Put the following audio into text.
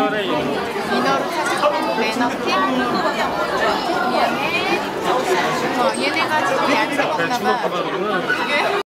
민어로 사줬고 매너티? 미안해. 얘네가 지금 야채 먹나봐.